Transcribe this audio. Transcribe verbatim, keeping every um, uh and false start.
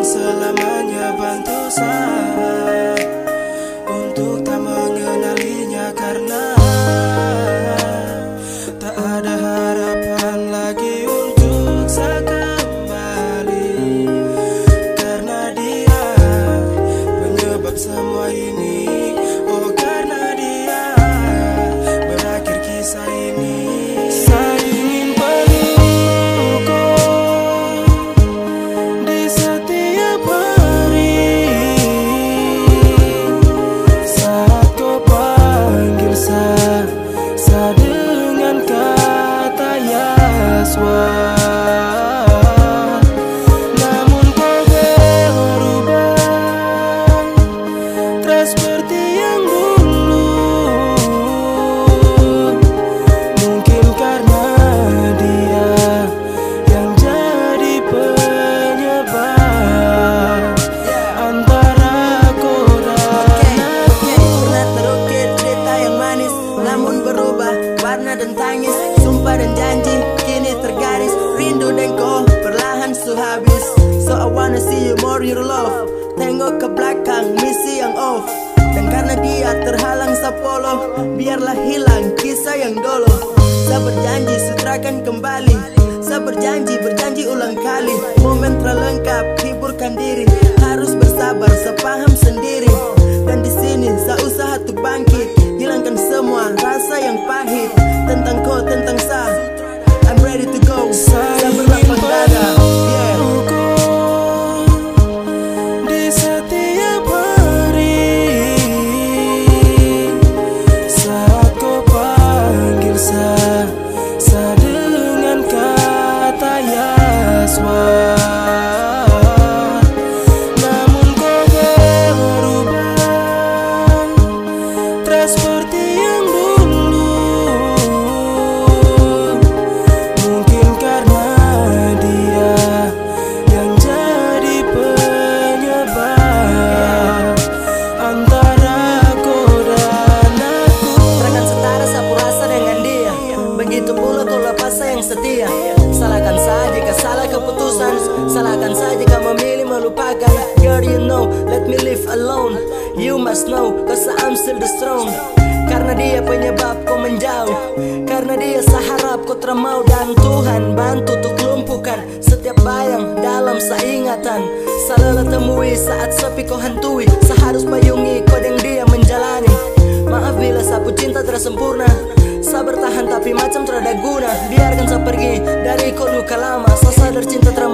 selamanya bantu saya untuk tak mengenalinya, karena tak ada harapan lagi untuk saya kembali, karena dia penyebab semua ini. Oh, karena dia berakhir kisah ini. Saya ingin pelukku di setiap hari saat kau panggil saya, saya dengan kata Yaswa. Namun kau berubah, tak seperti yang dulu. Mungkin karena dia yang jadi penyebab antara aku dan aku. Pernah terukir cerita yang manis, namun berubah warna dan tangis. Sumpah dan janji kini tergaris, rindu dan kau perlahan su habis. So I wanna see you more your love. Tengok ke belakang, misi yang off. Dan karena dia terhalang sapolo, biarlah hilang kisah yang dulu. Saya berjanji sutrakan kembali, saya berjanji berjanji ulang kali. Momen terlengkap, hiburkan diri, harus bersabar, sepaham sendiri. Dan di sini saya usaha untuk bangkit, hilangkan semua rasa yang pahit tentang kau, tentang saya. I'm ready to go. Saya berlapang dada, yeah. Di setiap hari saat kau panggil saya, saya dengan kata Yaswa. Namun kau berubah, tak seperti yang dulu. Mungkin karena dia yang jadi penyebab antara aku dan aku. Terangkan setara sapu rasa dengan dia, begitu pula kau lepas saya yang setia. Salahkan saya jika salah keputusan, salahkan saya jika memilih melupakan. Girl, you know, let me live alone. You must know, cause I'm still the strong. Karena dia penyebab kau menjauh, karena dia seharap kau termau. Dan Tuhan bantu untuk lumpuhkan setiap bayang dalam seingatan. Salah temui saat sepi kau hantui, seharus payungi kau yang dia menjalani. Maaf bila sapu cinta terasa sempurna, saya bertahan tapi macam terada guna. Biarkan saya pergi dari kau luka lama, saya sadar cinta terlalu